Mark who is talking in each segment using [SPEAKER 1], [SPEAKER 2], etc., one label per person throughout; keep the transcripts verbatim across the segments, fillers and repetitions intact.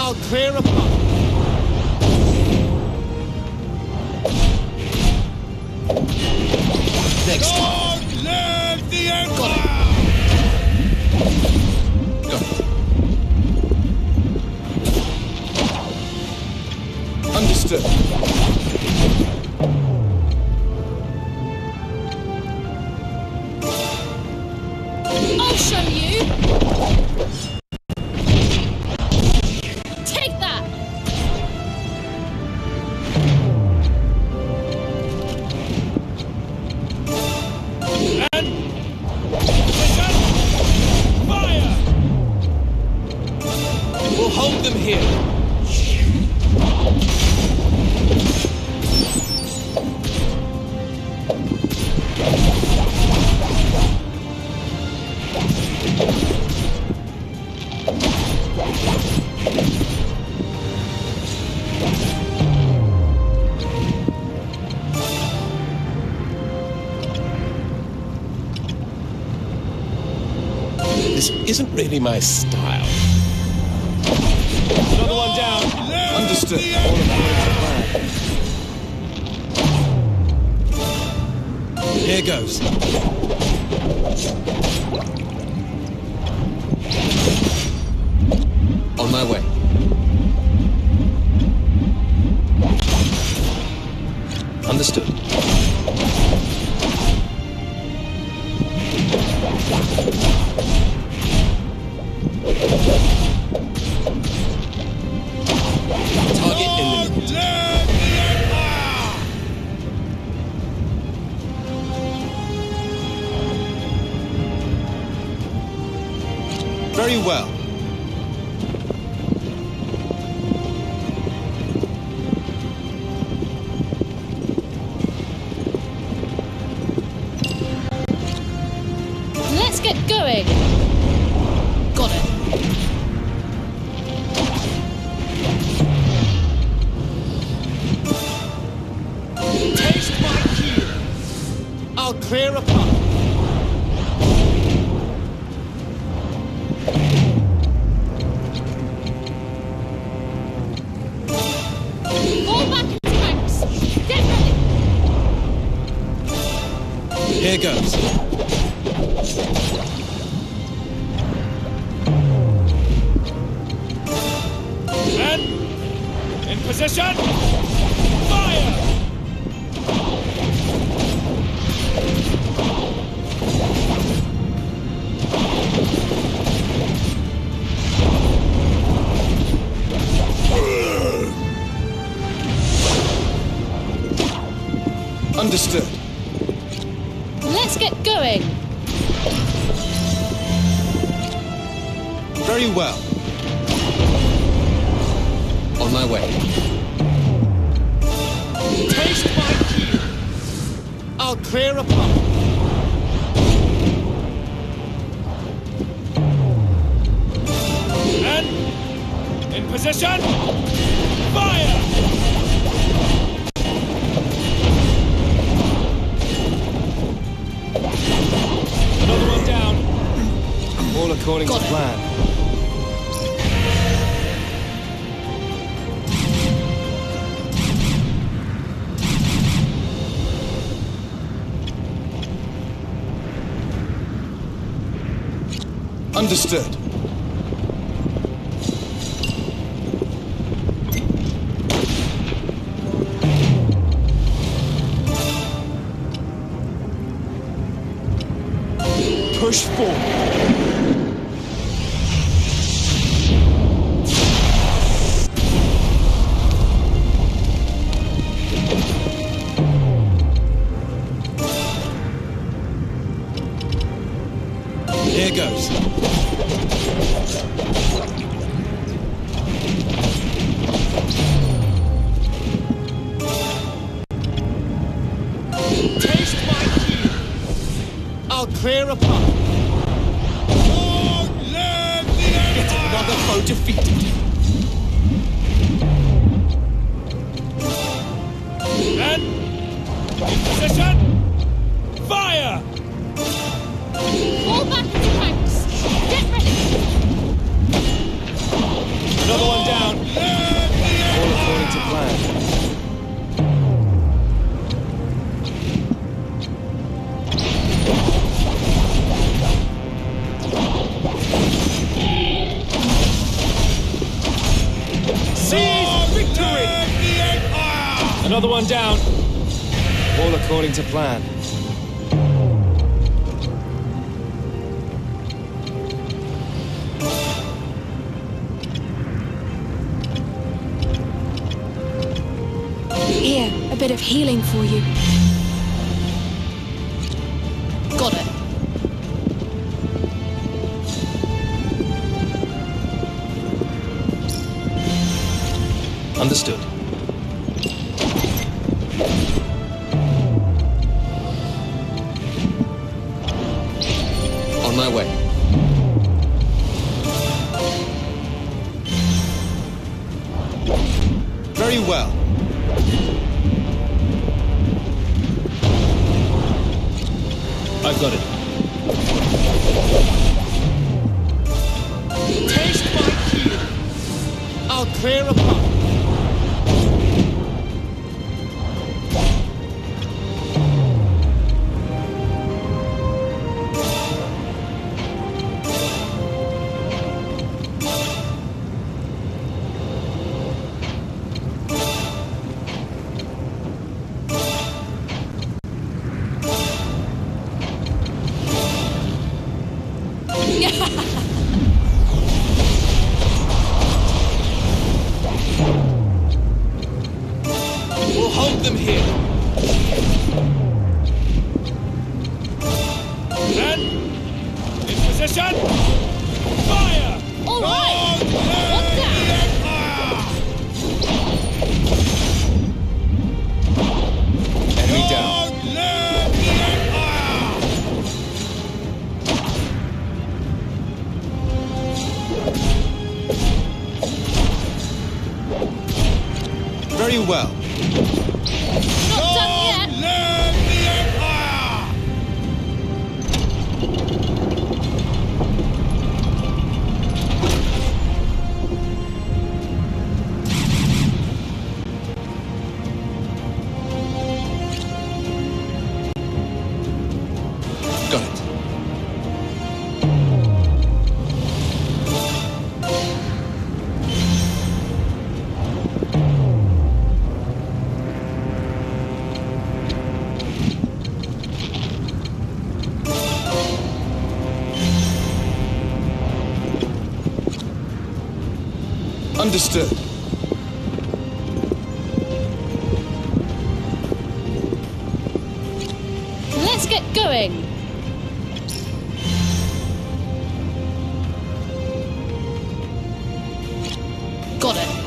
[SPEAKER 1] I'll clear a path. Next.
[SPEAKER 2] Long live the Empire!
[SPEAKER 1] Got it. Understood.
[SPEAKER 3] I'll show you. Take that.
[SPEAKER 2] And position! Fire!
[SPEAKER 1] We'll hold them here. This isn't really my style.
[SPEAKER 2] Another one down.
[SPEAKER 1] Understood.
[SPEAKER 2] The
[SPEAKER 1] All according to plan. Here goes. On my way. Understood. Target eliminated.
[SPEAKER 2] Live the Empire!
[SPEAKER 1] Very well.
[SPEAKER 3] Let's get going. Got it.
[SPEAKER 1] Taste my heel. I'll clear a path.
[SPEAKER 3] Fall back into ranks. Get ready.
[SPEAKER 1] Here goes.
[SPEAKER 2] And in position! Fire!
[SPEAKER 1] Understood.
[SPEAKER 3] Let's get going.
[SPEAKER 1] Very well. On my way. Taste my heel. I'll clear a path.
[SPEAKER 2] And in position! Fire! Another one down.
[SPEAKER 1] All according
[SPEAKER 3] Got
[SPEAKER 1] to
[SPEAKER 3] it.
[SPEAKER 1] plan. Understood. Push forward. Here goes. Taste my heel. I'll clear a path.
[SPEAKER 2] Long live the Empire!
[SPEAKER 1] Another foe defeated.
[SPEAKER 2] And in position! Fire!
[SPEAKER 3] Fall back into ranks. Get ready.
[SPEAKER 2] Another one down. Another one down.
[SPEAKER 1] All according to plan.
[SPEAKER 3] Here, a bit of healing for you. Got it.
[SPEAKER 1] Understood. On my way. Very well. I've got it. Taste my heel. I'll clear a path. We'll hold them here.
[SPEAKER 2] And in position. Fire!
[SPEAKER 3] All right. What's that?
[SPEAKER 1] Enemy down. Very well.
[SPEAKER 3] Not done yet.
[SPEAKER 1] Got it. Understood.
[SPEAKER 3] Let's get going. Got it.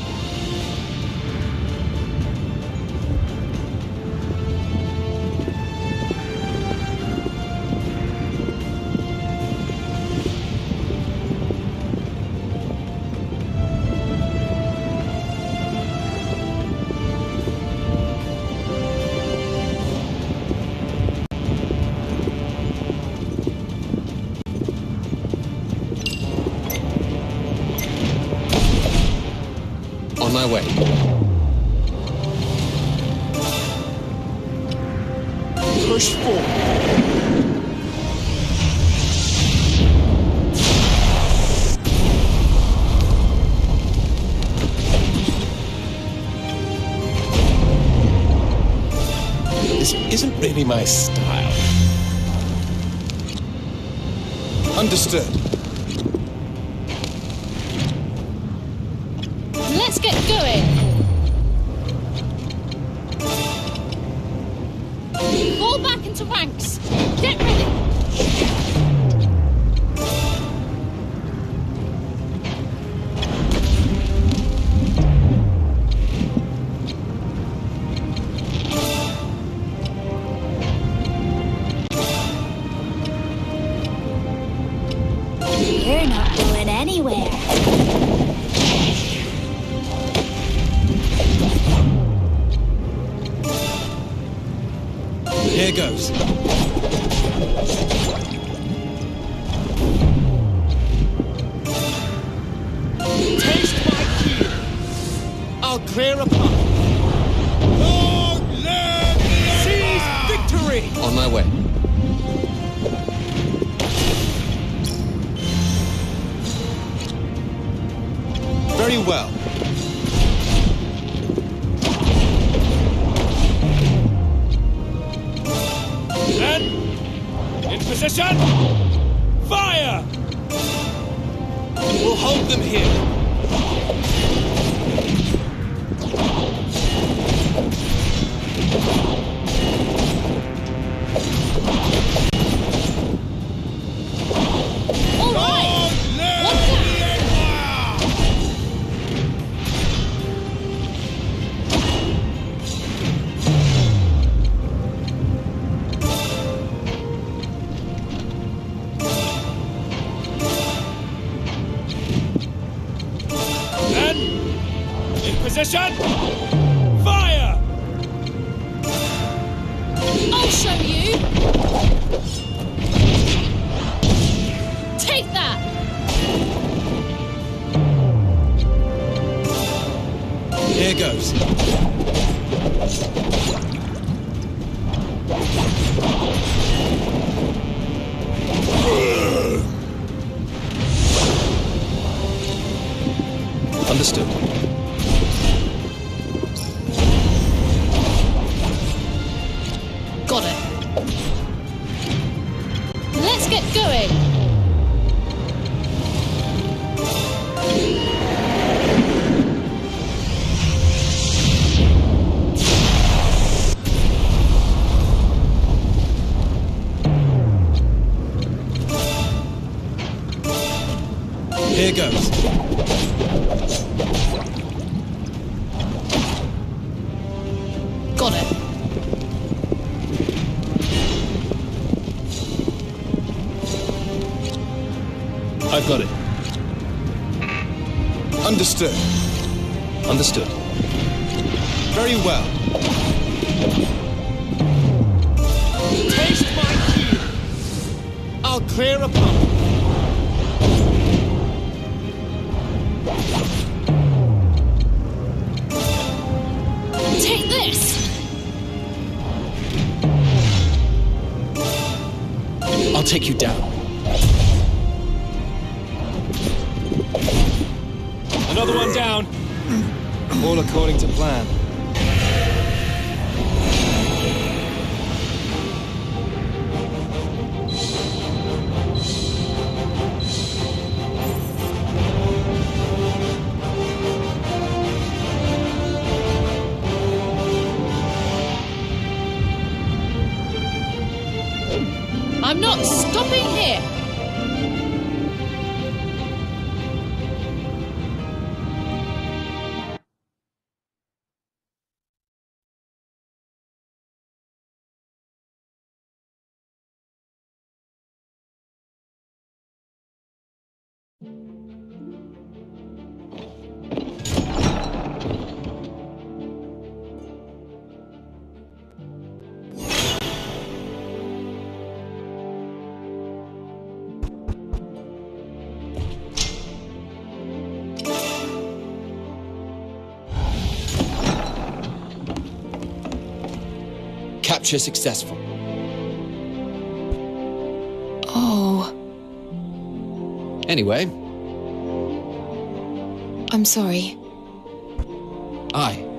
[SPEAKER 1] On my way. Push forward. This isn't really my style. Understood.
[SPEAKER 3] Let's get going. Fall back into ranks. Get ready.
[SPEAKER 4] You're not going anywhere.
[SPEAKER 1] Here goes. Taste my heel. I'll clear a path.
[SPEAKER 2] Long live the
[SPEAKER 1] Seize victory! On my way. Very well.
[SPEAKER 2] position! Fire!
[SPEAKER 1] We'll hold them here.
[SPEAKER 3] All right.
[SPEAKER 2] Long live
[SPEAKER 3] What's that?
[SPEAKER 2] the Empire! Then, in position, fire!
[SPEAKER 3] I'll show you. Take that.
[SPEAKER 1] Here goes. Understood.
[SPEAKER 3] Got it. Let's get going.
[SPEAKER 1] Here goes.
[SPEAKER 3] Got it.
[SPEAKER 1] I've got it. Understood. Understood. Very well.
[SPEAKER 2] Taste my key!
[SPEAKER 1] I'll clear a pump.
[SPEAKER 3] Take this.
[SPEAKER 1] I'll take you down.
[SPEAKER 2] Another one down.
[SPEAKER 1] All according to plan.
[SPEAKER 3] I'm not stopping here.
[SPEAKER 1] Capture successful.
[SPEAKER 5] Oh,
[SPEAKER 1] Anyway,
[SPEAKER 5] I'm sorry.
[SPEAKER 1] aye.